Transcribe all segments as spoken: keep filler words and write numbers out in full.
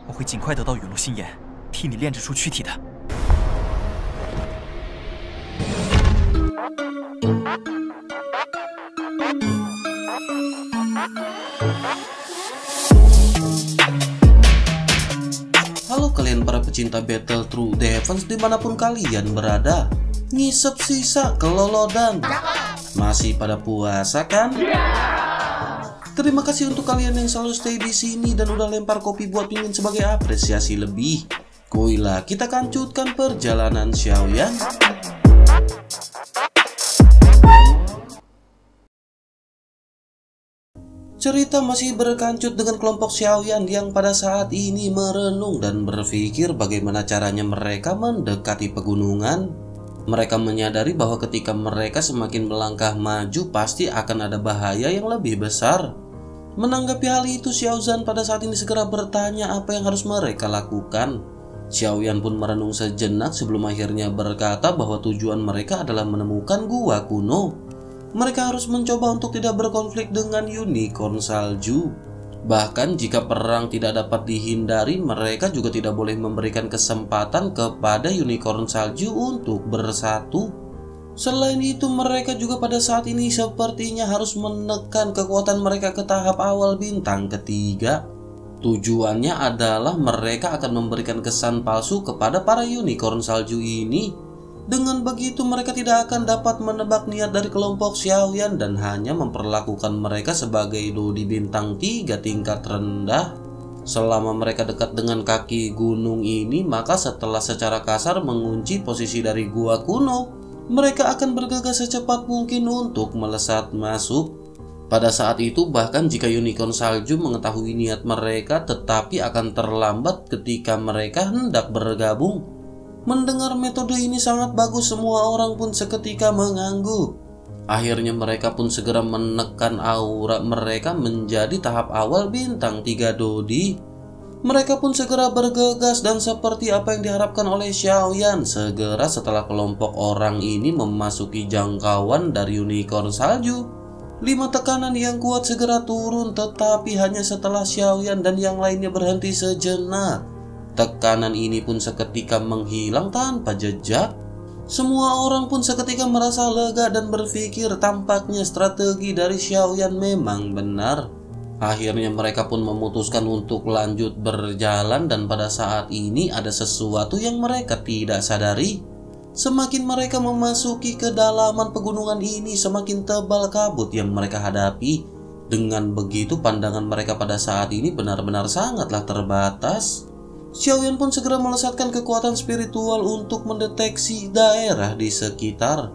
我会尽快得到陨落心炎，替你炼制出躯体的。 Halo kalian para pecinta Battle True Defense dimanapun kalian berada. Ngisep sisa kelolodan. Masih pada puasa kan? Terima kasih untuk kalian yang selalu stay di sini dan udah lempar kopi buat Mimin sebagai apresiasi lebih. Kuilah kita kancutkan perjalanan Xiaoyan. Cerita masih berkancut dengan kelompok Xiaoyan yang pada saat ini merenung dan berpikir bagaimana caranya mereka mendekati pegunungan. Mereka menyadari bahwa ketika mereka semakin melangkah maju pasti akan ada bahaya yang lebih besar. Menanggapi hal itu, Xiaozan pada saat ini segera bertanya apa yang harus mereka lakukan. Xiaoyan pun merenung sejenak sebelum akhirnya berkata bahwa tujuan mereka adalah menemukan gua kuno. Mereka harus mencoba untuk tidak berkonflik dengan unicorn salju. Bahkan jika perang tidak dapat dihindari, mereka juga tidak boleh memberikan kesempatan kepada unicorn salju untuk bersatu. Selain itu, mereka juga pada saat ini sepertinya harus menekan kekuatan mereka ke tahap awal bintang ketiga. Tujuannya adalah mereka akan memberikan kesan palsu kepada para unicorn salju ini. Dengan begitu mereka tidak akan dapat menebak niat dari kelompok Xiaoyan dan hanya memperlakukan mereka sebagai dodi bintang tiga tingkat rendah. Selama mereka dekat dengan kaki gunung ini, maka setelah secara kasar mengunci posisi dari gua kuno, mereka akan bergegas secepat mungkin untuk melesat masuk. Pada saat itu bahkan jika unicorn salju mengetahui niat mereka, tetapi akan terlambat ketika mereka hendak bergabung. Mendengar metode ini sangat bagus, semua orang pun seketika mengangguk. Akhirnya mereka pun segera menekan aura mereka menjadi tahap awal bintang tiga dodi. Mereka pun segera bergegas dan seperti apa yang diharapkan oleh Xiaoyan, segera setelah kelompok orang ini memasuki jangkauan dari unicorn salju, lima tekanan yang kuat segera turun, tetapi hanya setelah Xiaoyan dan yang lainnya berhenti sejenak. Tekanan ini pun seketika menghilang tanpa jejak. Semua orang pun seketika merasa lega dan berpikir tampaknya strategi dari Xiaoyan memang benar. Akhirnya mereka pun memutuskan untuk lanjut berjalan dan pada saat ini ada sesuatu yang mereka tidak sadari. Semakin mereka memasuki kedalaman pegunungan ini, semakin tebal kabut yang mereka hadapi. Dengan begitu pandangan mereka pada saat ini benar-benar sangatlah terbatas. Xiaoyan pun segera melesatkan kekuatan spiritual untuk mendeteksi daerah di sekitar.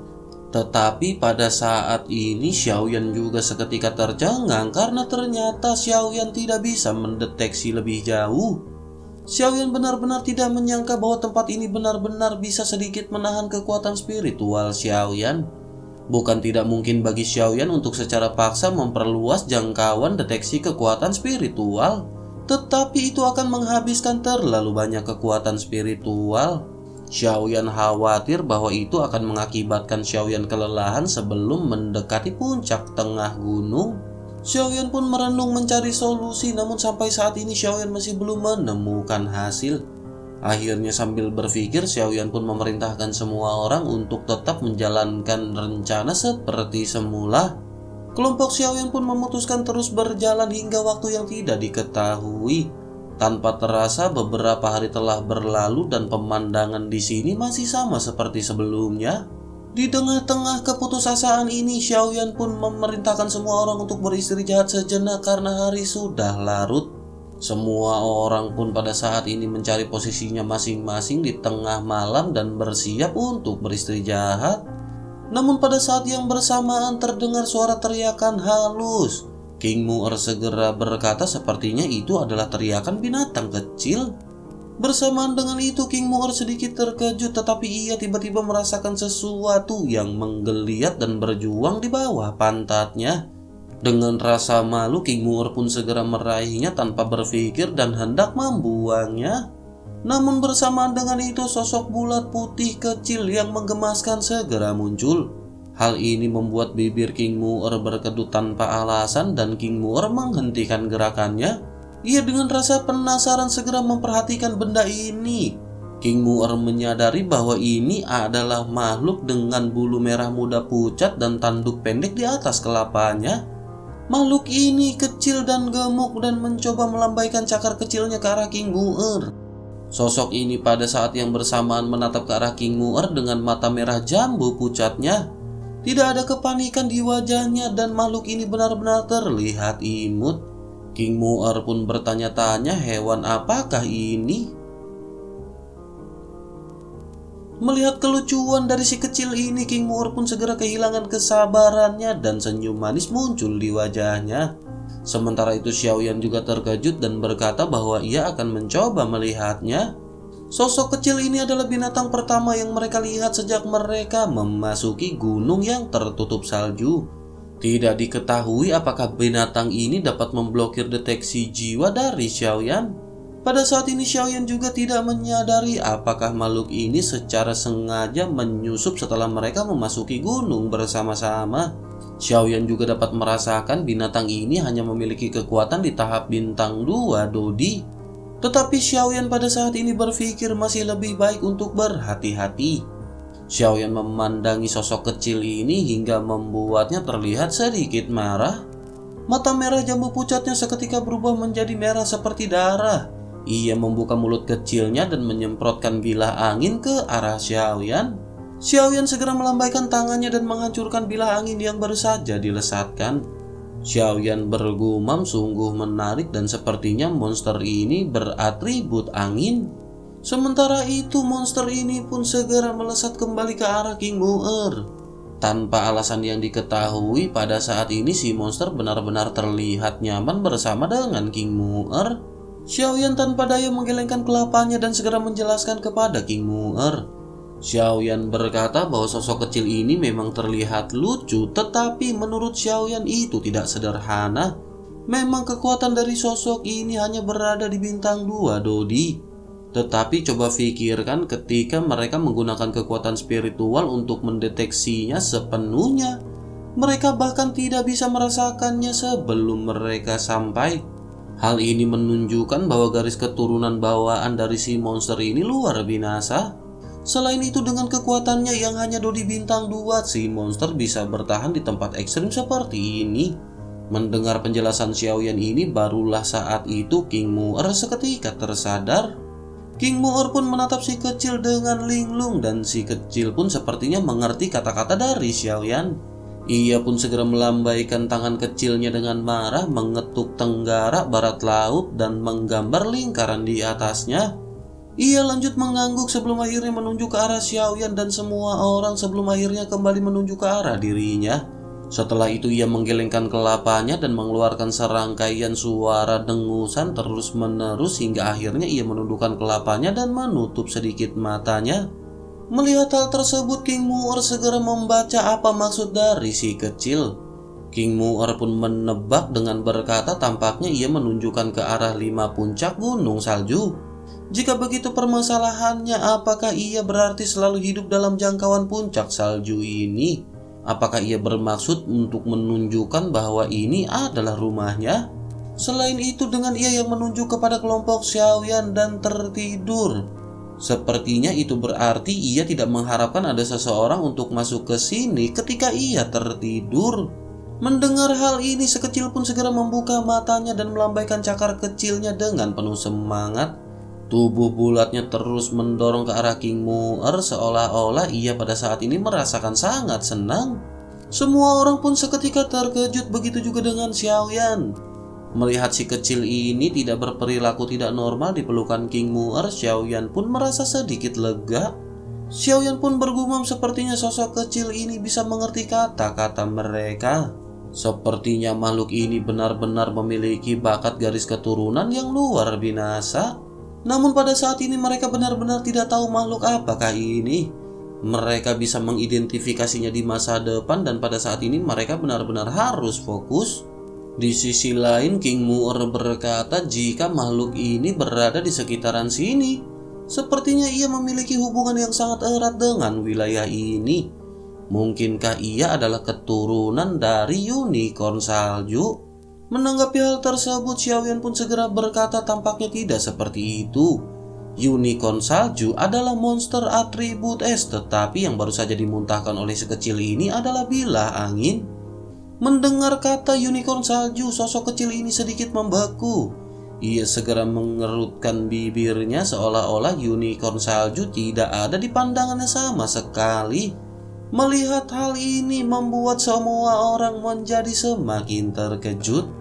Tetapi pada saat ini Xiaoyan juga seketika tercengang karena ternyata Xiaoyan tidak bisa mendeteksi lebih jauh. Xiaoyan benar-benar tidak menyangka bahwa tempat ini benar-benar bisa sedikit menahan kekuatan spiritual Xiaoyan. Bukan tidak mungkin bagi Xiaoyan untuk secara paksa memperluas jangkauan deteksi kekuatan spiritual, tetapi itu akan menghabiskan terlalu banyak kekuatan spiritual. Xiaoyan khawatir bahwa itu akan mengakibatkan Xiaoyan kelelahan sebelum mendekati puncak tengah gunung. Xiaoyan pun merenung mencari solusi, namun sampai saat ini Xiaoyan masih belum menemukan hasil. Akhirnya sambil berpikir, Xiaoyan pun memerintahkan semua orang untuk tetap menjalankan rencana seperti semula. Kelompok Xiaoyan pun memutuskan terus berjalan hingga waktu yang tidak diketahui. Tanpa terasa beberapa hari telah berlalu dan pemandangan di sini masih sama seperti sebelumnya. Di tengah-tengah keputusasaan ini, Xiaoyan pun memerintahkan semua orang untuk beristirahat sejenak karena hari sudah larut. Semua orang pun pada saat ini mencari posisinya masing-masing di tengah malam dan bersiap untuk beristirahat. Namun pada saat yang bersamaan terdengar suara teriakan halus. King Mu'er segera berkata sepertinya itu adalah teriakan binatang kecil. Bersamaan dengan itu King Mu'er sedikit terkejut, tetapi ia tiba-tiba merasakan sesuatu yang menggeliat dan berjuang di bawah pantatnya. Dengan rasa malu King Mu'er pun segera meraihnya tanpa berpikir dan hendak membuangnya. Namun bersamaan dengan itu sosok bulat putih kecil yang menggemaskan segera muncul. Hal ini membuat bibir King Mu'er berkedut tanpa alasan dan King Mu'er menghentikan gerakannya. Ia dengan rasa penasaran segera memperhatikan benda ini. King Mu'er menyadari bahwa ini adalah makhluk dengan bulu merah muda pucat dan tanduk pendek di atas kelapanya. Makhluk ini kecil dan gemuk dan mencoba melambaikan cakar kecilnya ke arah King Mu'er. Sosok ini pada saat yang bersamaan menatap ke arah King Mu'er dengan mata merah jambu pucatnya. Tidak ada kepanikan di wajahnya dan makhluk ini benar-benar terlihat imut. King Mu'er pun bertanya-tanya, hewan apakah ini? Melihat kelucuan dari si kecil ini, King Mu'er pun segera kehilangan kesabarannya dan senyum manis muncul di wajahnya. Sementara itu Xiaoyan juga terkejut dan berkata bahwa ia akan mencoba melihatnya. Sosok kecil ini adalah binatang pertama yang mereka lihat sejak mereka memasuki gunung yang tertutup salju. Tidak diketahui apakah binatang ini dapat memblokir deteksi jiwa dari Xiaoyan. Pada saat ini Xiaoyan juga tidak menyadari apakah makhluk ini secara sengaja menyusup setelah mereka memasuki gunung bersama-sama. Xiaoyan juga dapat merasakan binatang ini hanya memiliki kekuatan di tahap bintang dua Dodi. Tetapi Xiaoyan pada saat ini berpikir masih lebih baik untuk berhati-hati. Xiaoyan memandangi sosok kecil ini hingga membuatnya terlihat sedikit marah. Mata merah jambu pucatnya seketika berubah menjadi merah seperti darah. Ia membuka mulut kecilnya dan menyemprotkan bilah angin ke arah Xiaoyan. Xiaoyan segera melambaikan tangannya dan menghancurkan bilah angin yang baru saja dilesatkan. Xiaoyan bergumam, sungguh menarik dan sepertinya monster ini beratribut angin. Sementara itu monster ini pun segera melesat kembali ke arah King Mu'er. Tanpa alasan yang diketahui, pada saat ini si monster benar-benar terlihat nyaman bersama dengan King Mu'er. Xiaoyan tanpa daya menggelengkan kelapanya dan segera menjelaskan kepada King Mu'er. Xiaoyan berkata bahwa sosok kecil ini memang terlihat lucu, tetapi menurut Xiaoyan itu tidak sederhana. Memang kekuatan dari sosok ini hanya berada di bintang dua Dodi. Tetapi coba pikirkan ketika mereka menggunakan kekuatan spiritual untuk mendeteksinya sepenuhnya. Mereka bahkan tidak bisa merasakannya sebelum mereka sampai. Hal ini menunjukkan bahwa garis keturunan bawaan dari si monster ini luar binasa. Selain itu dengan kekuatannya yang hanya Dodi bintang dua, si monster bisa bertahan di tempat ekstrim seperti ini. Mendengar penjelasan Xiaoyan ini, barulah saat itu King Mu'er seketika tersadar. King Mu'er pun menatap si kecil dengan linglung dan si kecil pun sepertinya mengerti kata-kata dari Xiaoyan. Ia pun segera melambaikan tangan kecilnya dengan marah, mengetuk tenggara barat laut dan menggambar lingkaran di atasnya. Ia lanjut mengangguk sebelum akhirnya menunjuk ke arah Xiaoyan dan semua orang sebelum akhirnya kembali menunjuk ke arah dirinya. Setelah itu ia menggelengkan kelapanya dan mengeluarkan serangkaian suara dengusan terus-menerus hingga akhirnya ia menundukkan kelapanya dan menutup sedikit matanya. Melihat hal tersebut, King Mu'er segera membaca apa maksud dari si kecil. King Mu'er pun menebak dengan berkata tampaknya ia menunjukkan ke arah lima puncak gunung salju. Jika begitu permasalahannya, apakah ia berarti selalu hidup dalam jangkauan puncak salju ini? Apakah ia bermaksud untuk menunjukkan bahwa ini adalah rumahnya? Selain itu, dengan ia yang menunjuk kepada kelompok Xiaoyan dan tertidur, sepertinya itu berarti ia tidak mengharapkan ada seseorang untuk masuk ke sini ketika ia tertidur. Mendengar hal ini, sekecil pun segera membuka matanya dan melambaikan cakar kecilnya dengan penuh semangat. Tubuh bulatnya terus mendorong ke arah King Mu'er seolah-olah ia pada saat ini merasakan sangat senang. Semua orang pun seketika terkejut, begitu juga dengan Xiaoyan. Melihat si kecil ini tidak berperilaku tidak normal di pelukan King Mu'er, Xiaoyan pun merasa sedikit lega. Xiaoyan pun bergumam sepertinya sosok kecil ini bisa mengerti kata-kata mereka. Sepertinya makhluk ini benar-benar memiliki bakat garis keturunan yang luar binasa. Namun pada saat ini mereka benar-benar tidak tahu makhluk apakah ini. Mereka bisa mengidentifikasinya di masa depan dan pada saat ini mereka benar-benar harus fokus. Di sisi lain, King Mu'er berkata jika makhluk ini berada di sekitaran sini, sepertinya ia memiliki hubungan yang sangat erat dengan wilayah ini. Mungkinkah ia adalah keturunan dari unicorn salju? Menanggapi hal tersebut, Xiaoyan pun segera berkata tampaknya tidak seperti itu. Unicorn salju adalah monster atribut es, tetapi yang baru saja dimuntahkan oleh si kecil ini adalah bilah angin. Mendengar kata unicorn salju, sosok kecil ini sedikit membeku. Ia segera mengerutkan bibirnya seolah-olah unicorn salju tidak ada di pandangannya sama sekali. Melihat hal ini membuat semua orang menjadi semakin terkejut.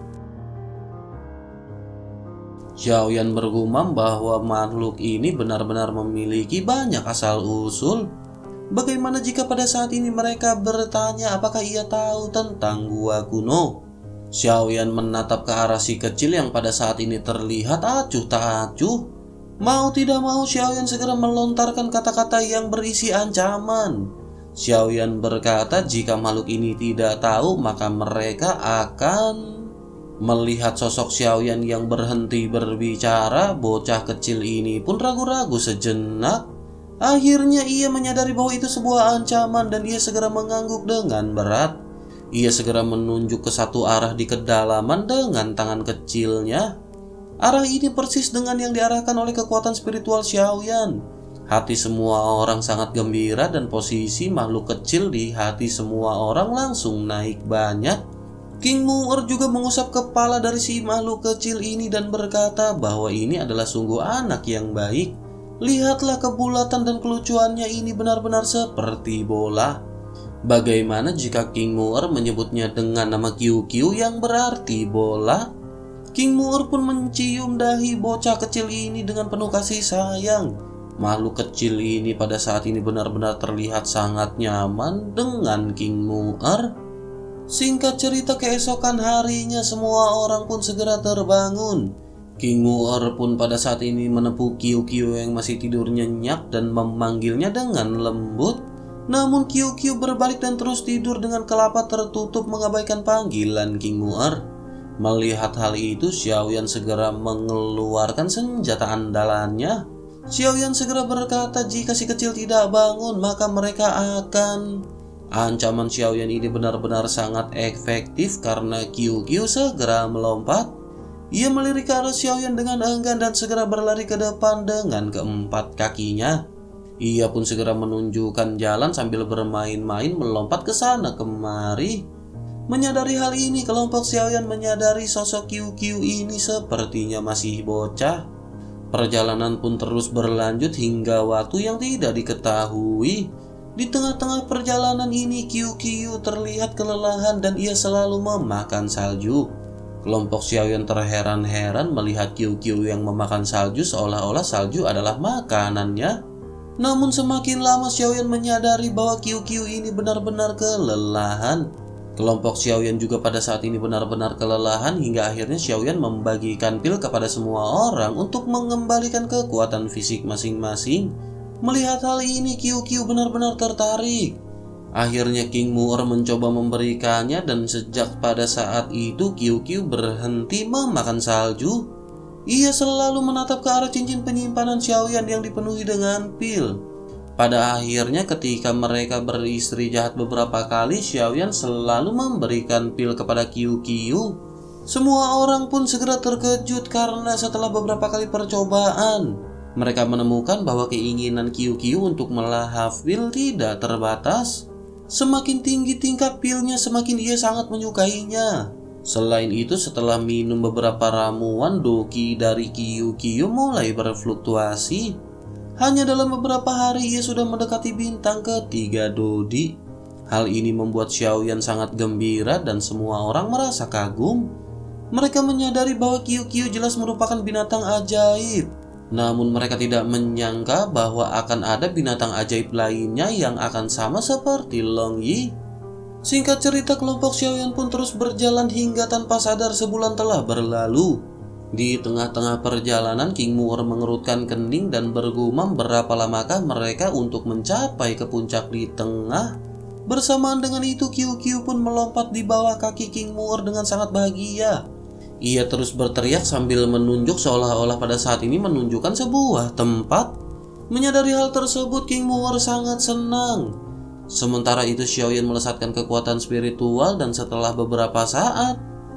Xiaoyan bergumam bahwa makhluk ini benar-benar memiliki banyak asal-usul. Bagaimana jika pada saat ini mereka bertanya apakah ia tahu tentang gua kuno? Xiaoyan menatap ke arah si kecil yang pada saat ini terlihat acuh tak acuh. Mau tidak mau Xiaoyan segera melontarkan kata-kata yang berisi ancaman. Xiaoyan berkata jika makhluk ini tidak tahu maka mereka akan... Melihat sosok Xiaoyan yang berhenti berbicara, bocah kecil ini pun ragu-ragu sejenak. Akhirnya ia menyadari bahwa itu sebuah ancaman dan ia segera mengangguk dengan berat. Ia segera menunjuk ke satu arah di kedalaman dengan tangan kecilnya. Arah ini persis dengan yang diarahkan oleh kekuatan spiritual Xiaoyan. Hati semua orang sangat gembira dan posisi makhluk kecil di hati semua orang langsung naik banyak. King Mu'er juga mengusap kepala dari si makhluk kecil ini dan berkata bahwa ini adalah sungguh anak yang baik. Lihatlah kebulatan dan kelucuannya ini benar-benar seperti bola. Bagaimana jika King Mu'er menyebutnya dengan nama Qiu Qiu yang berarti bola? King Mu'er pun mencium dahi bocah kecil ini dengan penuh kasih sayang. Makhluk kecil ini pada saat ini benar-benar terlihat sangat nyaman dengan King Mu'er. Singkat cerita, keesokan harinya semua orang pun segera terbangun. King Mu'er pun pada saat ini menepuk Qiu Qiu yang masih tidur nyenyak dan memanggilnya dengan lembut. Namun Qiu Qiu berbalik dan terus tidur dengan kelapa tertutup mengabaikan panggilan King Mu'er. Melihat hal itu, Xiaoyan segera mengeluarkan senjata andalannya. Xiaoyan segera berkata jika si kecil tidak bangun maka mereka akan... Ancaman Xiaoyan ini benar-benar sangat efektif karena Qiu Qiu segera melompat. Ia melirik ke arah Xiaoyan dengan enggan dan segera berlari ke depan dengan keempat kakinya. Ia pun segera menunjukkan jalan sambil bermain-main melompat ke sana kemari. Menyadari hal ini, kelompok Xiaoyan menyadari sosok Qiu Qiu ini sepertinya masih bocah. Perjalanan pun terus berlanjut hingga waktu yang tidak diketahui. Di tengah-tengah perjalanan ini, Qiu Qiu terlihat kelelahan dan ia selalu memakan salju. Kelompok Xiaoyan terheran-heran melihat Qiu Qiu yang memakan salju seolah-olah salju adalah makanannya. Namun semakin lama Xiaoyan menyadari bahwa Qiu Qiu ini benar-benar kelelahan. Kelompok Xiaoyan juga pada saat ini benar-benar kelelahan hingga akhirnya Xiaoyan membagikan pil kepada semua orang untuk mengembalikan kekuatan fisik masing-masing. Melihat hal ini, Qiu Qiu benar-benar tertarik. Akhirnya King Mu'er mencoba memberikannya dan sejak pada saat itu Qiu Qiu berhenti memakan salju. Ia selalu menatap ke arah cincin penyimpanan Xiaoyan yang dipenuhi dengan pil. Pada akhirnya ketika mereka beristri jahat beberapa kali, Xiaoyan selalu memberikan pil kepada Qiu Qiu. Semua orang pun segera terkejut karena setelah beberapa kali percobaan, mereka menemukan bahwa keinginan Qiu Qiu untuk melahap pil tidak terbatas. Semakin tinggi tingkat pilnya, semakin ia sangat menyukainya. Selain itu, setelah minum beberapa ramuan, doki dari Qiu Qiu mulai berfluktuasi. Hanya dalam beberapa hari ia sudah mendekati bintang ketiga Dodi. Hal ini membuat Xiaoyan sangat gembira dan semua orang merasa kagum. Mereka menyadari bahwa Qiu Qiu jelas merupakan binatang ajaib. Namun mereka tidak menyangka bahwa akan ada binatang ajaib lainnya yang akan sama seperti Long Yi. Singkat cerita, kelompok Xiaoyan pun terus berjalan hingga tanpa sadar sebulan telah berlalu. Di tengah-tengah perjalanan, King Mu'er mengerutkan kening dan bergumam berapa lamakah mereka untuk mencapai ke puncak di tengah. Bersamaan dengan itu, Qiu Qiu pun melompat di bawah kaki King Mu'er dengan sangat bahagia. Ia terus berteriak sambil menunjuk seolah-olah pada saat ini menunjukkan sebuah tempat. Menyadari hal tersebut, King Mu'er sangat senang. Sementara itu Xiaoyan melesatkan kekuatan spiritual dan setelah beberapa saat,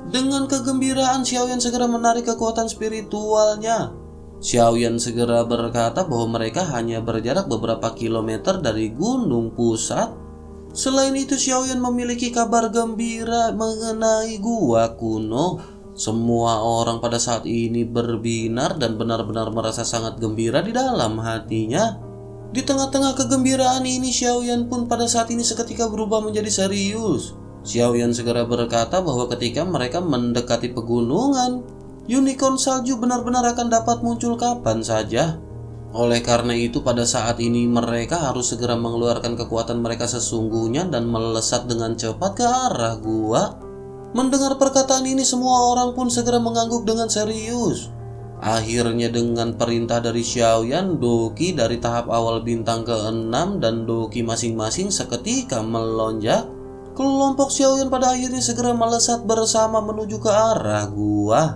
Dengan kegembiraan, Xiaoyan segera menarik kekuatan spiritualnya. Xiaoyan segera berkata bahwa mereka hanya berjarak beberapa kilometer dari gunung pusat. Selain itu, Xiaoyan memiliki kabar gembira mengenai gua kuno. Semua orang pada saat ini berbinar dan benar-benar merasa sangat gembira di dalam hatinya. Di tengah-tengah kegembiraan ini, Xiaoyan pun pada saat ini seketika berubah menjadi serius. Xiaoyan segera berkata bahwa ketika mereka mendekati pegunungan, unicorn salju benar-benar akan dapat muncul kapan saja. Oleh karena itu, pada saat ini mereka harus segera mengeluarkan kekuatan mereka sesungguhnya dan melesat dengan cepat ke arah gua. Mendengar perkataan ini, semua orang pun segera mengangguk dengan serius. Akhirnya dengan perintah dari Xiaoyan, Doki dari tahap awal bintang keenam dan Doki masing-masing seketika melonjak. Kelompok Xiaoyan pada akhirnya segera melesat bersama menuju ke arah gua.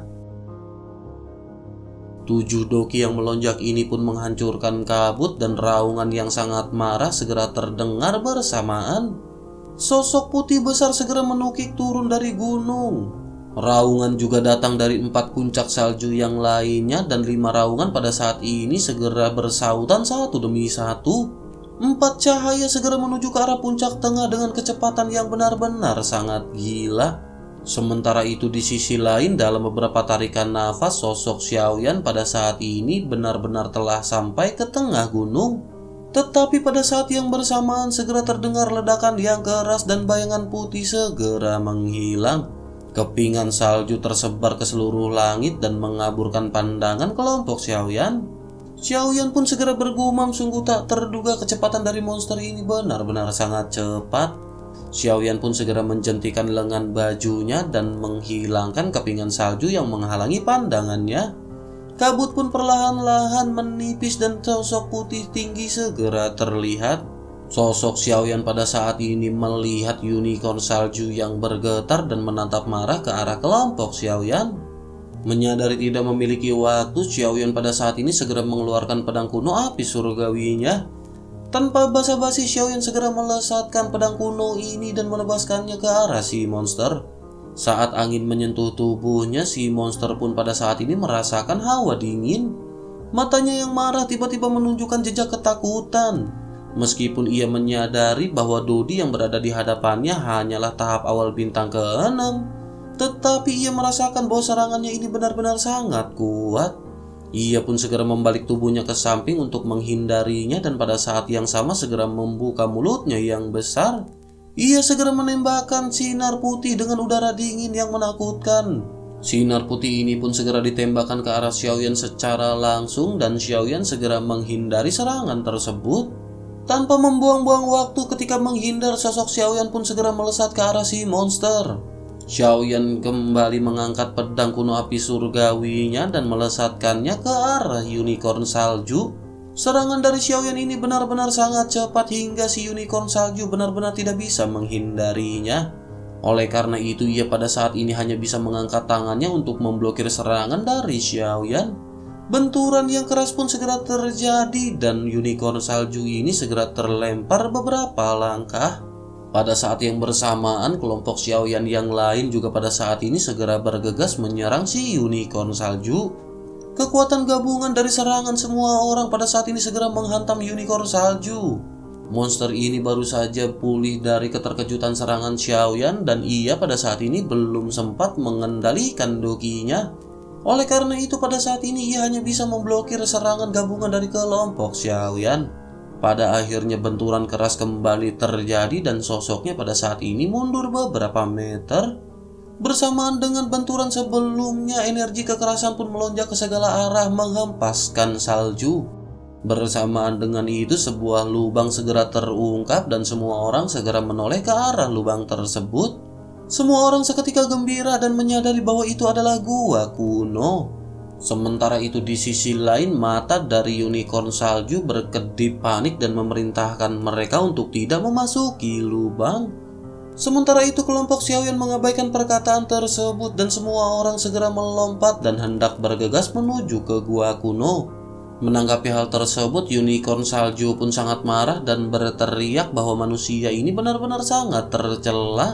Tujuh Doki yang melonjak ini pun menghancurkan kabut dan raungan yang sangat marah segera terdengar bersamaan. Sosok putih besar segera menukik turun dari gunung. Raungan juga datang dari empat puncak salju yang lainnya dan lima raungan pada saat ini segera bersautan satu demi satu. Empat cahaya segera menuju ke arah puncak tengah dengan kecepatan yang benar-benar sangat gila. Sementara itu di sisi lain, dalam beberapa tarikan nafas, sosok Xiaoyan pada saat ini benar-benar telah sampai ke tengah gunung. Tetapi pada saat yang bersamaan segera terdengar ledakan yang keras dan bayangan putih segera menghilang. Kepingan salju tersebar ke seluruh langit dan mengaburkan pandangan kelompok Xiaoyan. Xiaoyan pun segera bergumam, sungguh tak terduga kecepatan dari monster ini benar-benar sangat cepat. Xiaoyan pun segera menjentikan lengan bajunya dan menghilangkan kepingan salju yang menghalangi pandangannya. Kabut pun perlahan-lahan menipis dan sosok putih tinggi segera terlihat. Sosok Xiaoyan pada saat ini melihat unicorn salju yang bergetar dan menatap marah ke arah kelompok Xiaoyan. Menyadari tidak memiliki waktu, Xiaoyan pada saat ini segera mengeluarkan pedang kuno api surgawinya. Tanpa basa-basi, Xiaoyan segera melesatkan pedang kuno ini dan menebaskannya ke arah si monster. Saat angin menyentuh tubuhnya, si monster pun pada saat ini merasakan hawa dingin. Matanya yang marah tiba-tiba menunjukkan jejak ketakutan. Meskipun ia menyadari bahwa Dodi yang berada di hadapannya hanyalah tahap awal bintang keenam, tetapi ia merasakan bahwa serangannya ini benar-benar sangat kuat. Ia pun segera membalik tubuhnya ke samping untuk menghindarinya dan pada saat yang sama segera membuka mulutnya yang besar. Ia segera menembakkan sinar putih dengan udara dingin yang menakutkan. Sinar putih ini pun segera ditembakkan ke arah Xiaoyan secara langsung dan Xiaoyan segera menghindari serangan tersebut. Tanpa membuang-buang waktu ketika menghindar, sosok Xiaoyan pun segera melesat ke arah si monster. Xiaoyan kembali mengangkat pedang kuno api surgawinya dan melesatkannya ke arah unicorn salju. Serangan dari Xiaoyan ini benar-benar sangat cepat hingga si unicorn salju benar-benar tidak bisa menghindarinya. Oleh karena itu, ia pada saat ini hanya bisa mengangkat tangannya untuk memblokir serangan dari Xiaoyan. Benturan yang keras pun segera terjadi dan unicorn salju ini segera terlempar beberapa langkah. Pada saat yang bersamaan, kelompok Xiaoyan yang lain juga pada saat ini segera bergegas menyerang si unicorn salju. Kekuatan gabungan dari serangan semua orang pada saat ini segera menghantam unicorn salju. Monster ini baru saja pulih dari keterkejutan serangan Xiaoyan dan ia pada saat ini belum sempat mengendalikan dokinya. Oleh karena itu pada saat ini ia hanya bisa memblokir serangan gabungan dari kelompok Xiaoyan. Pada akhirnya benturan keras kembali terjadi dan sosoknya pada saat ini mundur beberapa meter. Bersamaan dengan benturan sebelumnya, energi kekerasan pun melonjak ke segala arah menghempaskan salju. Bersamaan dengan itu, sebuah lubang segera terungkap dan semua orang segera menoleh ke arah lubang tersebut. Semua orang seketika gembira dan menyadari bahwa itu adalah gua kuno. Sementara itu di sisi lain, mata dari unicorn salju berkedip panik dan memerintahkan mereka untuk tidak memasuki lubang. Sementara itu kelompok Xiaoyan mengabaikan perkataan tersebut dan semua orang segera melompat dan hendak bergegas menuju ke gua kuno. Menanggapi hal tersebut, unicorn salju pun sangat marah dan berteriak bahwa manusia ini benar-benar sangat tercela.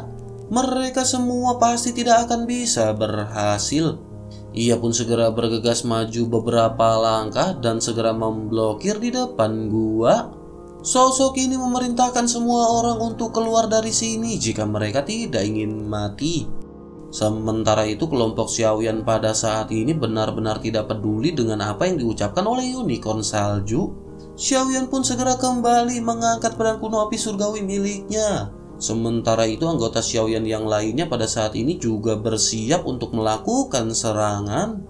mereka semua pasti tidak akan bisa berhasil. Ia pun segera bergegas maju beberapa langkah dan segera memblokir di depan gua. Sosok ini memerintahkan semua orang untuk keluar dari sini jika mereka tidak ingin mati. Sementara itu kelompok Xiaoyan pada saat ini benar-benar tidak peduli dengan apa yang diucapkan oleh unicorn salju. Xiaoyan pun segera kembali mengangkat pedang kuno api surgawi miliknya. Sementara itu anggota Xiaoyan yang lainnya pada saat ini juga bersiap untuk melakukan serangan.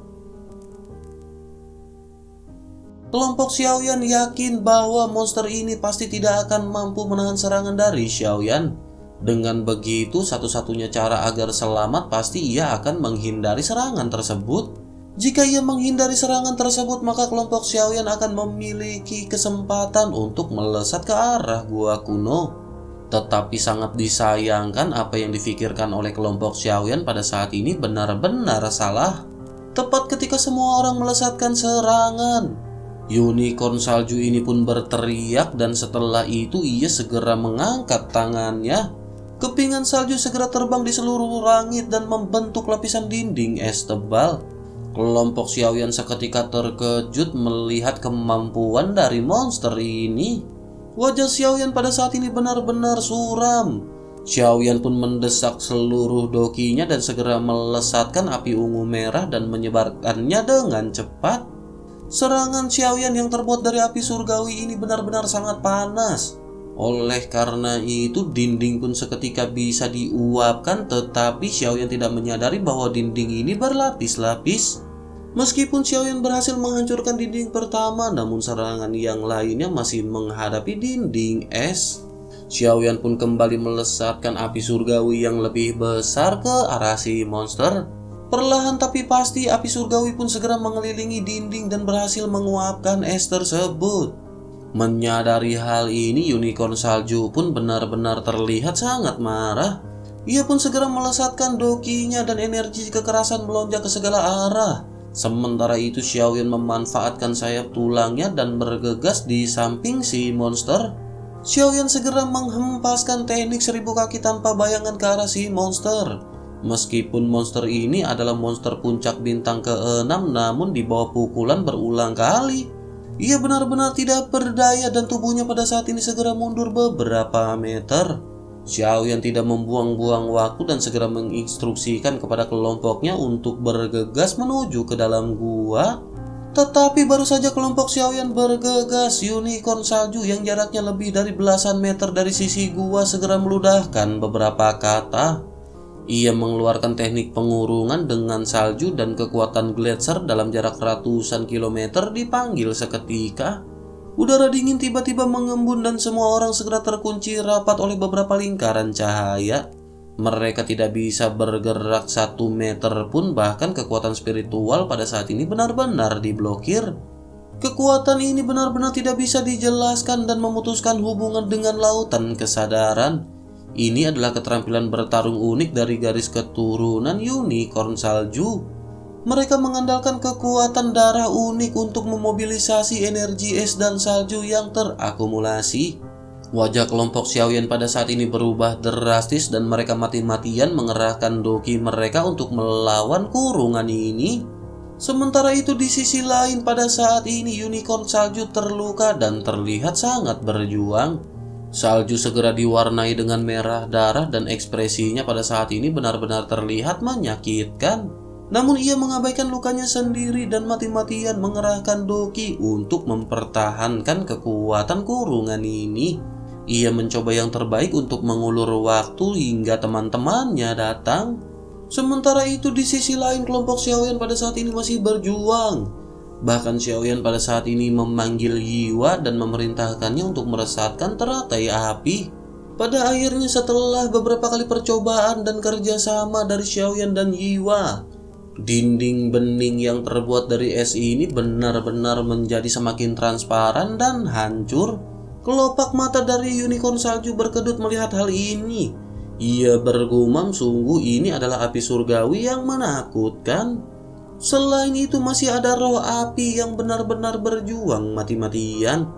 Kelompok Xiaoyan yakin bahwa monster ini pasti tidak akan mampu menahan serangan dari Xiaoyan. Dengan begitu, satu-satunya cara agar selamat pasti ia akan menghindari serangan tersebut. Jika ia menghindari serangan tersebut, maka kelompok Xiaoyan akan memiliki kesempatan untuk melesat ke arah gua kuno. Tetapi sangat disayangkan apa yang difikirkan oleh kelompok Xiaoyan pada saat ini benar-benar salah. Tepat ketika semua orang melesatkan serangan, unicorn salju ini pun berteriak dan setelah itu ia segera mengangkat tangannya. Kepingan salju segera terbang di seluruh langit dan membentuk lapisan dinding es tebal. Kelompok Xiaoyan seketika terkejut melihat kemampuan dari monster ini. Wajah Xiaoyan pada saat ini benar-benar suram. Xiaoyan pun mendesak seluruh dokinya dan segera melesatkan api ungu merah dan menyebarkannya dengan cepat. Serangan Xiaoyan yang terbuat dari api surgawi ini benar-benar sangat panas. Oleh karena itu dinding pun seketika bisa diuapkan, tetapi Xiaoyan tidak menyadari bahwa dinding ini berlapis-lapis. Meskipun Xiaoyan berhasil menghancurkan dinding pertama, namun serangan yang lainnya masih menghadapi dinding es. Xiaoyan pun kembali melesatkan api surgawi yang lebih besar ke arah si monster. Perlahan tapi pasti api surgawi pun segera mengelilingi dinding dan berhasil menguapkan es tersebut. Menyadari hal ini, unicorn salju pun benar-benar terlihat sangat marah. Ia pun segera melesatkan dokinya dan energi kekerasan melonjak ke segala arah. Sementara itu Xiaoyan memanfaatkan sayap tulangnya dan bergegas di samping si monster. Xiaoyan segera menghempaskan teknik seribu kaki tanpa bayangan ke arah si monster. Meskipun monster ini adalah monster puncak bintang keenam, namun di bawah pukulan berulang kali. Ia benar-benar tidak berdaya dan tubuhnya pada saat ini segera mundur beberapa meter. Xiaoyan tidak membuang-buang waktu dan segera menginstruksikan kepada kelompoknya untuk bergegas menuju ke dalam gua. Tetapi baru saja kelompok Xiaoyan bergegas, unicorn salju yang jaraknya lebih dari belasan meter dari sisi gua segera meludahkan beberapa kata. Ia mengeluarkan teknik pengurungan dengan salju dan kekuatan gletser dalam jarak ratusan kilometer dipanggil seketika. Udara dingin tiba-tiba mengembun dan semua orang segera terkunci rapat oleh beberapa lingkaran cahaya. Mereka tidak bisa bergerak satu meter pun, bahkan kekuatan spiritual pada saat ini benar-benar diblokir. Kekuatan ini benar-benar tidak bisa dijelaskan dan memutuskan hubungan dengan lautan kesadaran. Ini adalah keterampilan bertarung unik dari garis keturunan unicorn salju. Mereka mengandalkan kekuatan darah unik untuk memobilisasi energi es dan salju yang terakumulasi. Wajah kelompok Xiaoyan pada saat ini berubah drastis dan mereka mati-matian mengerahkan doki mereka untuk melawan kurungan ini. Sementara itu di sisi lain pada saat ini unicorn salju terluka dan terlihat sangat berjuang. Salju segera diwarnai dengan merah darah dan ekspresinya pada saat ini benar-benar terlihat menyakitkan. Namun ia mengabaikan lukanya sendiri dan mati-matian mengerahkan doki untuk mempertahankan kekuatan kurungan ini. Ia mencoba yang terbaik untuk mengulur waktu hingga teman-temannya datang. Sementara itu di sisi lain kelompok Xiaoyan pada saat ini masih berjuang. Bahkan Xiaoyan pada saat ini memanggil Yiwa dan memerintahkannya untuk meresatkan teratai api. Pada akhirnya setelah beberapa kali percobaan dan kerjasama dari Xiaoyan dan Yiwa, dinding bening yang terbuat dari es ini benar-benar menjadi semakin transparan dan hancur. Kelopak mata dari unicorn salju berkedut melihat hal ini. Ia bergumam, sungguh ini adalah api surgawi yang menakutkan. Selain itu masih ada roh api yang benar-benar berjuang mati-matian.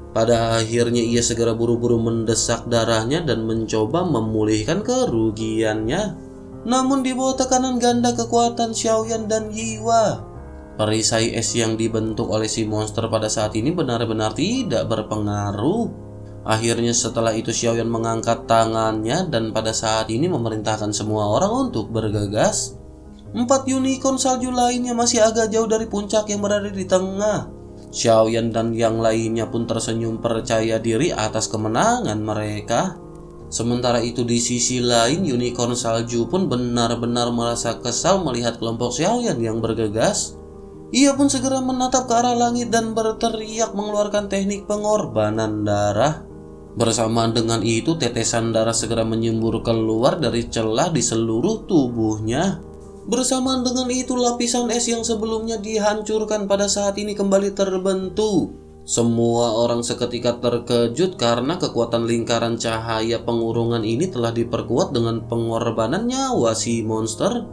Pada akhirnya ia segera buru-buru mendesak darahnya dan mencoba memulihkan kerugiannya. Namun di bawah tekanan ganda kekuatan Xiaoyan dan Yiwa, perisai es yang dibentuk oleh si monster pada saat ini benar-benar tidak berpengaruh. Akhirnya setelah itu Xiaoyan mengangkat tangannya dan pada saat ini memerintahkan semua orang untuk bergegas. Empat unicorn salju lainnya masih agak jauh dari puncak yang berada di tengah. Xiaoyan dan yang lainnya pun tersenyum percaya diri atas kemenangan mereka. Sementara itu di sisi lain, unicorn salju pun benar-benar merasa kesal melihat kelompok Xiaoyan yang bergegas. Ia pun segera menatap ke arah langit dan berteriak mengeluarkan teknik pengorbanan darah. Bersamaan dengan itu, tetesan darah segera menyembur keluar dari celah di seluruh tubuhnya. Bersamaan dengan itu, lapisan es yang sebelumnya dihancurkan pada saat ini kembali terbentuk. Semua orang seketika terkejut karena kekuatan lingkaran cahaya pengurungan ini telah diperkuat dengan pengorbanan nyawa si monster.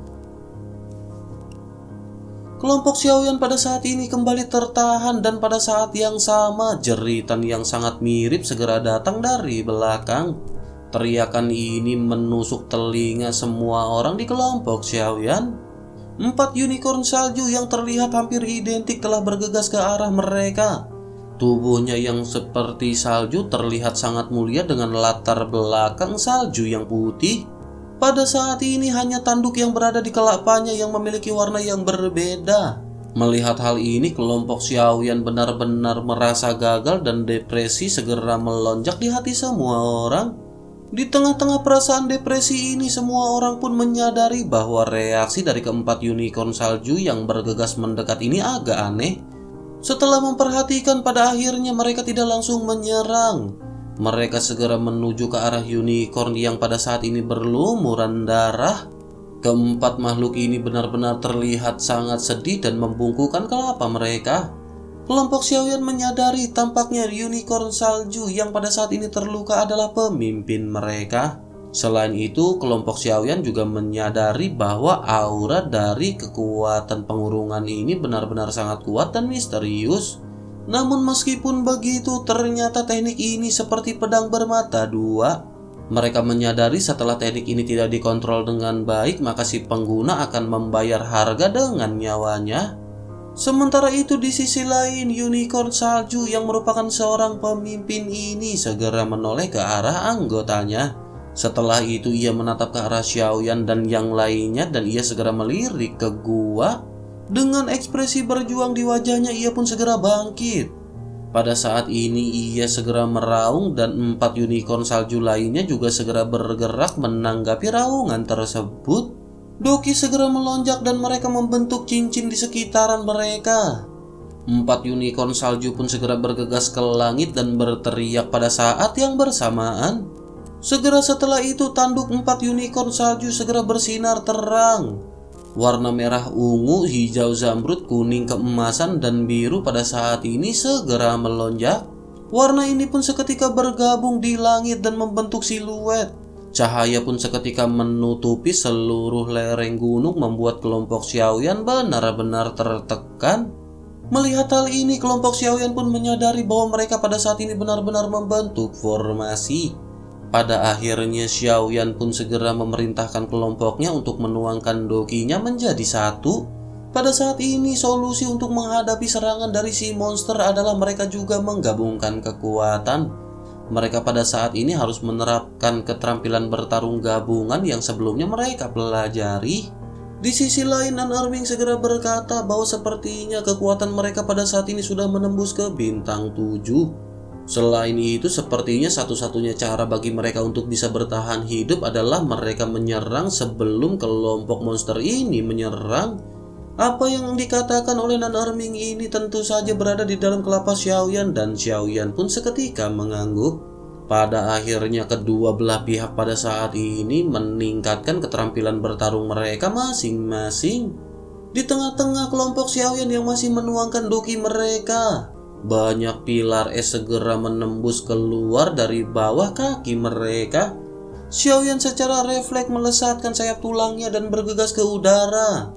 Kelompok Xiaoyan pada saat ini kembali tertahan dan pada saat yang sama jeritan yang sangat mirip segera datang dari belakang. Teriakan ini menusuk telinga semua orang di kelompok Xiaoyan. Empat unicorn salju yang terlihat hampir identik telah bergegas ke arah mereka. Tubuhnya yang seperti salju terlihat sangat mulia dengan latar belakang salju yang putih. Pada saat ini hanya tanduk yang berada di kelapanya yang memiliki warna yang berbeda. Melihat hal ini, kelompok Xiaoyan benar-benar merasa gagal dan depresi segera melonjak di hati semua orang. Di tengah-tengah perasaan depresi ini, semua orang pun menyadari bahwa reaksi dari keempat unicorn salju yang bergegas mendekat ini agak aneh. Setelah memperhatikan, pada akhirnya mereka tidak langsung menyerang. Mereka segera menuju ke arah unicorn yang pada saat ini berlumuran darah. Keempat makhluk ini benar-benar terlihat sangat sedih dan membungkukkan kelapa mereka. Kelompok Xiaoyan menyadari tampaknya unicorn salju yang pada saat ini terluka adalah pemimpin mereka. Selain itu, kelompok Xiaoyan juga menyadari bahwa aura dari kekuatan pengurungan ini benar-benar sangat kuat dan misterius. Namun meskipun begitu, ternyata teknik ini seperti pedang bermata dua. Mereka menyadari setelah teknik ini tidak dikontrol dengan baik, maka si pengguna akan membayar harga dengan nyawanya. Sementara itu di sisi lain, unicorn salju yang merupakan seorang pemimpin ini segera menoleh ke arah anggotanya. Setelah itu ia menatap ke arah Xiaoyan dan yang lainnya dan ia segera melirik ke gua. Dengan ekspresi berjuang di wajahnya, ia pun segera bangkit. Pada saat ini ia segera meraung dan empat unicorn salju lainnya juga segera bergerak menanggapi raungan tersebut. Doki segera melonjak dan mereka membentuk cincin di sekitaran mereka. Empat unicorn salju pun segera bergegas ke langit dan berteriak pada saat yang bersamaan. Segera setelah itu tanduk empat unicorn salju segera bersinar terang. Warna merah, ungu, hijau, zamrud, kuning, keemasan, dan biru pada saat ini segera melonjak. Warna ini pun seketika bergabung di langit dan membentuk siluet. Cahaya pun seketika menutupi seluruh lereng gunung membuat kelompok Xiaoyan benar-benar tertekan. Melihat hal ini, kelompok Xiaoyan pun menyadari bahwa mereka pada saat ini benar-benar membentuk formasi. Pada akhirnya Xiaoyan pun segera memerintahkan kelompoknya untuk menuangkan dokinya menjadi satu. Pada saat ini solusi untuk menghadapi serangan dari si monster adalah mereka juga menggabungkan kekuatan. Mereka pada saat ini harus menerapkan keterampilan bertarung gabungan yang sebelumnya mereka pelajari. Di sisi lain, Unarming segera berkata bahwa sepertinya kekuatan mereka pada saat ini sudah menembus ke bintang tujuh. Selain itu, sepertinya satu-satunya cara bagi mereka untuk bisa bertahan hidup adalah mereka menyerang sebelum kelompok monster ini menyerang. Apa yang dikatakan oleh Unarming ini tentu saja berada di dalam kelapa Xiaoyan dan Xiaoyan pun seketika mengangguk. Pada akhirnya kedua belah pihak pada saat ini meningkatkan keterampilan bertarung mereka masing-masing. Di tengah-tengah kelompok Xiaoyan yang masih menuangkan doki mereka, banyak pilar es segera menembus keluar dari bawah kaki mereka. Xiaoyan secara refleks melesatkan sayap tulangnya dan bergegas ke udara.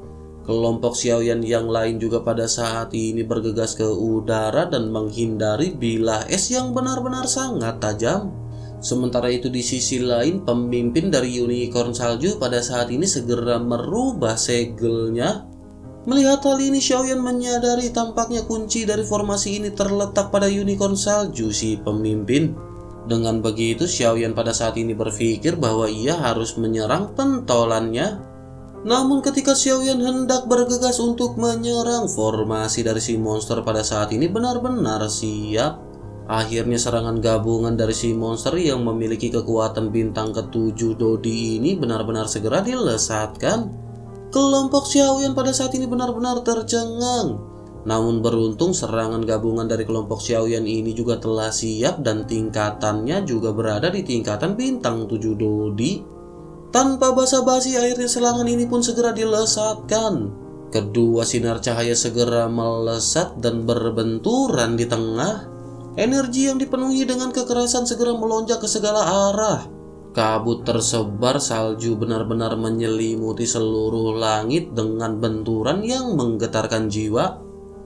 Kelompok Xiaoyan yang lain juga pada saat ini bergegas ke udara dan menghindari bilah es yang benar-benar sangat tajam. Sementara itu di sisi lain, pemimpin dari unicorn salju pada saat ini segera merubah segelnya. Melihat hal ini, Xiaoyan menyadari tampaknya kunci dari formasi ini terletak pada unicorn salju si pemimpin. Dengan begitu, Xiaoyan pada saat ini berpikir bahwa ia harus menyerang pentolannya. Namun ketika Xiaoyan hendak bergegas untuk menyerang, formasi dari si monster pada saat ini benar-benar siap. Akhirnya serangan gabungan dari si monster yang memiliki kekuatan bintang ketujuh Dodi ini benar-benar segera dilesatkan. Kelompok Xiaoyan pada saat ini benar-benar tercengang. Namun beruntung serangan gabungan dari kelompok Xiaoyan ini juga telah siap dan tingkatannya juga berada di tingkatan bintang tujuh Dodi. Tanpa basa-basi, akhirnya serangan ini pun segera dilesatkan. Kedua sinar cahaya segera melesat dan berbenturan di tengah. Energi yang dipenuhi dengan kekerasan segera melonjak ke segala arah. Kabut tersebar, salju benar-benar menyelimuti seluruh langit dengan benturan yang menggetarkan jiwa.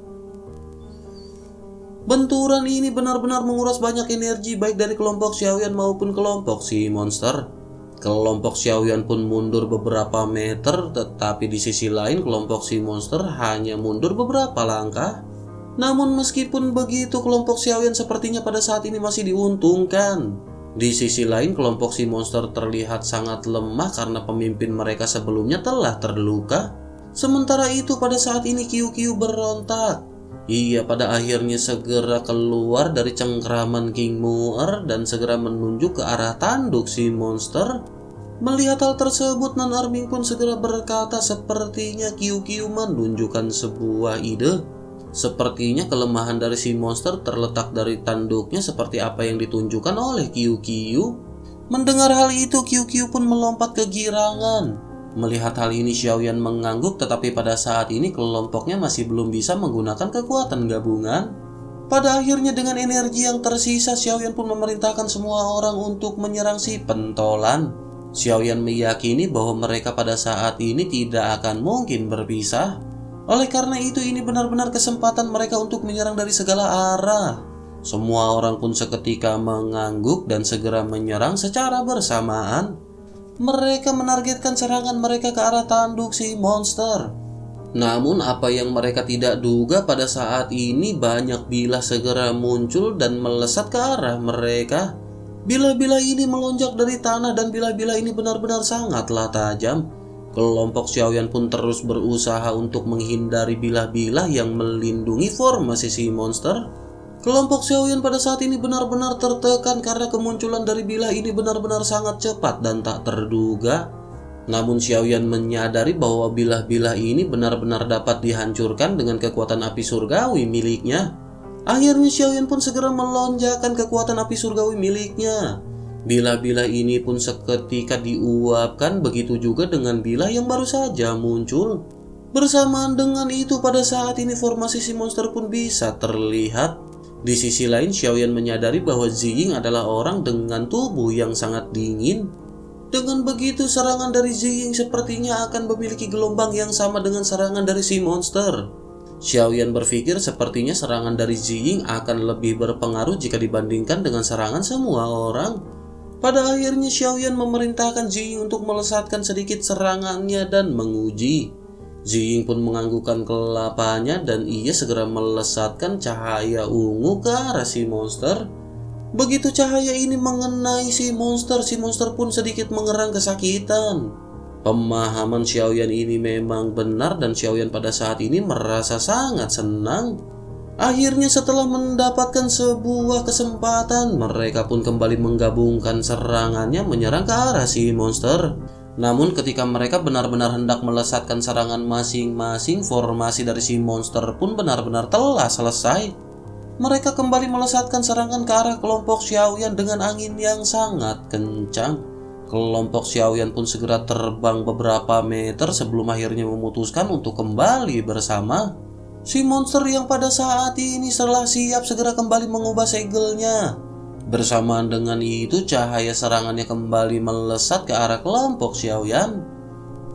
Benturan ini benar-benar menguras banyak energi baik dari kelompok Xiaoyan maupun kelompok si monster. Kelompok Xiaoyan pun mundur beberapa meter, tetapi di sisi lain kelompok si monster hanya mundur beberapa langkah. Namun meskipun begitu, kelompok Xiaoyan sepertinya pada saat ini masih diuntungkan. Di sisi lain, kelompok si monster terlihat sangat lemah karena pemimpin mereka sebelumnya telah terluka. Sementara itu pada saat ini Qiu Qiu berontak. Ia pada akhirnya segera keluar dari cengkraman King Muer dan segera menunjuk ke arah tanduk si monster. Melihat hal tersebut, Nan Arming pun segera berkata sepertinya Qiu Qiu menunjukkan sebuah ide. Sepertinya kelemahan dari si monster terletak dari tanduknya seperti apa yang ditunjukkan oleh Qiu Qiu. Mendengar hal itu, Qiu Qiu pun melompat kegirangan. Melihat hal ini, Xiaoyan mengangguk, tetapi pada saat ini kelompoknya masih belum bisa menggunakan kekuatan gabungan. Pada akhirnya dengan energi yang tersisa, Xiaoyan pun memerintahkan semua orang untuk menyerang si pentolan. Xiaoyan meyakini bahwa mereka pada saat ini tidak akan mungkin berpisah. Oleh karena itu, ini benar-benar kesempatan mereka untuk menyerang dari segala arah. Semua orang pun seketika mengangguk dan segera menyerang secara bersamaan. Mereka menargetkan serangan mereka ke arah tanduk si monster. Namun apa yang mereka tidak duga pada saat ini banyak bilah segera muncul dan melesat ke arah mereka. Bilah-bilah ini melonjak dari tanah dan bilah-bilah ini benar-benar sangatlah tajam. Kelompok Xiaoyan pun terus berusaha untuk menghindari bilah-bilah yang melindungi formasi si monster. Kelompok Xiaoyan pada saat ini benar-benar tertekan karena kemunculan dari bilah ini benar-benar sangat cepat dan tak terduga. Namun Xiaoyan menyadari bahwa bilah-bilah ini benar-benar dapat dihancurkan dengan kekuatan api surgawi miliknya. Akhirnya Xiaoyan pun segera melonjakkan kekuatan api surgawi miliknya. Bilah-bilah ini pun seketika diuapkan, begitu juga dengan bilah yang baru saja muncul. Bersamaan dengan itu, pada saat ini formasi si monster pun bisa terlihat. Di sisi lain, Xiaoyan menyadari bahwa Ziying adalah orang dengan tubuh yang sangat dingin. Dengan begitu, serangan dari Ziying sepertinya akan memiliki gelombang yang sama dengan serangan dari si monster. Xiaoyan berpikir sepertinya serangan dari Ziying akan lebih berpengaruh jika dibandingkan dengan serangan semua orang. Pada akhirnya, Xiaoyan memerintahkan Ziying untuk melesatkan sedikit serangannya dan menguji. Ziying pun menganggukkan kelapanya dan ia segera melesatkan cahaya ungu ke arah si monster. Begitu cahaya ini mengenai si monster, si monster pun sedikit mengerang kesakitan. Pemahaman Xiaoyan ini memang benar dan Xiaoyan pada saat ini merasa sangat senang. Akhirnya setelah mendapatkan sebuah kesempatan, mereka pun kembali menggabungkan serangannya menyerang ke arah si monster. Namun ketika mereka benar-benar hendak melesatkan serangan masing-masing, formasi dari si monster pun benar-benar telah selesai. Mereka kembali melesatkan serangan ke arah kelompok Xiaoyan dengan angin yang sangat kencang. Kelompok Xiaoyan pun segera terbang beberapa meter sebelum akhirnya memutuskan untuk kembali bersama. Si monster yang pada saat ini setelah siap segera kembali mengubah segelnya. Bersamaan dengan itu, cahaya serangannya kembali melesat ke arah kelompok Xiaoyan.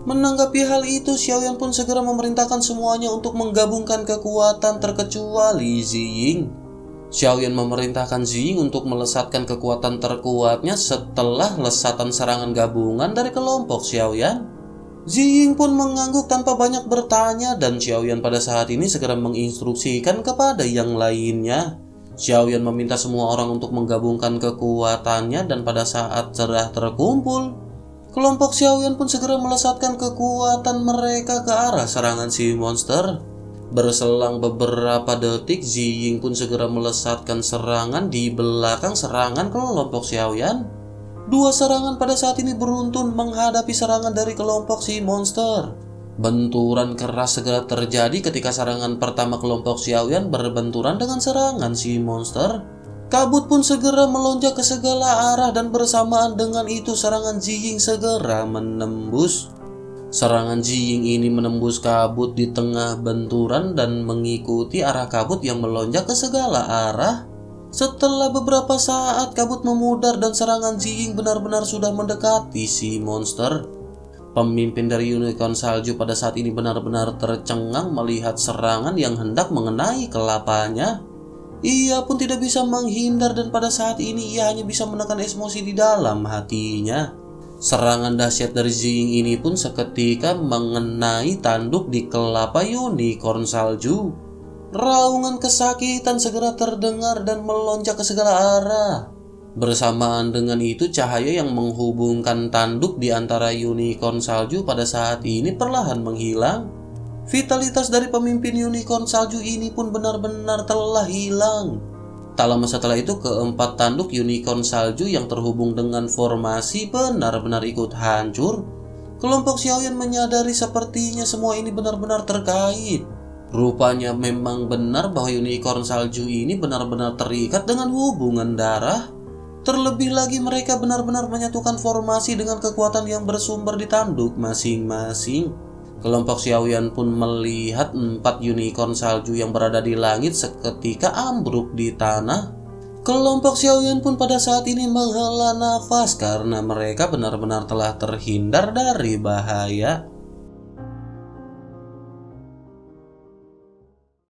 Menanggapi hal itu, Xiaoyan pun segera memerintahkan semuanya untuk menggabungkan kekuatan terkecuali Ziying. Xiaoyan memerintahkan Ziying untuk melesatkan kekuatan terkuatnya setelah lesatan serangan gabungan dari kelompok Xiaoyan. Ziying pun mengangguk tanpa banyak bertanya dan Xiaoyan pada saat ini segera menginstruksikan kepada yang lainnya. Xiaoyan meminta semua orang untuk menggabungkan kekuatannya dan pada saat sudah terkumpul, kelompok Xiaoyan pun segera melesatkan kekuatan mereka ke arah serangan si monster. Berselang beberapa detik, Ziying pun segera melesatkan serangan di belakang serangan kelompok Xiaoyan. Dua serangan pada saat ini beruntun menghadapi serangan dari kelompok si monster. Benturan keras segera terjadi ketika serangan pertama kelompok Xiaoyan berbenturan dengan serangan si monster. Kabut pun segera melonjak ke segala arah dan bersamaan dengan itu serangan Ziying segera menembus. Serangan Ziying ini menembus kabut di tengah benturan dan mengikuti arah kabut yang melonjak ke segala arah. Setelah beberapa saat kabut memudar dan serangan Ziying benar-benar sudah mendekati si monster. Pemimpin dari unicorn salju pada saat ini benar-benar tercengang melihat serangan yang hendak mengenai kelapanya. Ia pun tidak bisa menghindar dan pada saat ini ia hanya bisa menekan emosi di dalam hatinya. Serangan dahsyat dari Ziying ini pun seketika mengenai tanduk di kelapa unicorn salju. Raungan kesakitan segera terdengar dan melonjak ke segala arah. Bersamaan dengan itu, cahaya yang menghubungkan tanduk di antara unicorn salju pada saat ini perlahan menghilang. Vitalitas dari pemimpin unicorn salju ini pun benar-benar telah hilang. Tak lama setelah itu, keempat tanduk unicorn salju yang terhubung dengan formasi benar-benar ikut hancur. Kelompok Xiaoyan menyadari sepertinya semua ini benar-benar terkait. Rupanya memang benar bahwa unicorn salju ini benar-benar terikat dengan hubungan darah. Terlebih lagi mereka benar-benar menyatukan formasi dengan kekuatan yang bersumber di tanduk masing-masing. Kelompok Xiaoyan pun melihat empat unicorn salju yang berada di langit seketika ambruk di tanah. Kelompok Xiaoyan pun pada saat ini menghela nafas karena mereka benar-benar telah terhindar dari bahaya.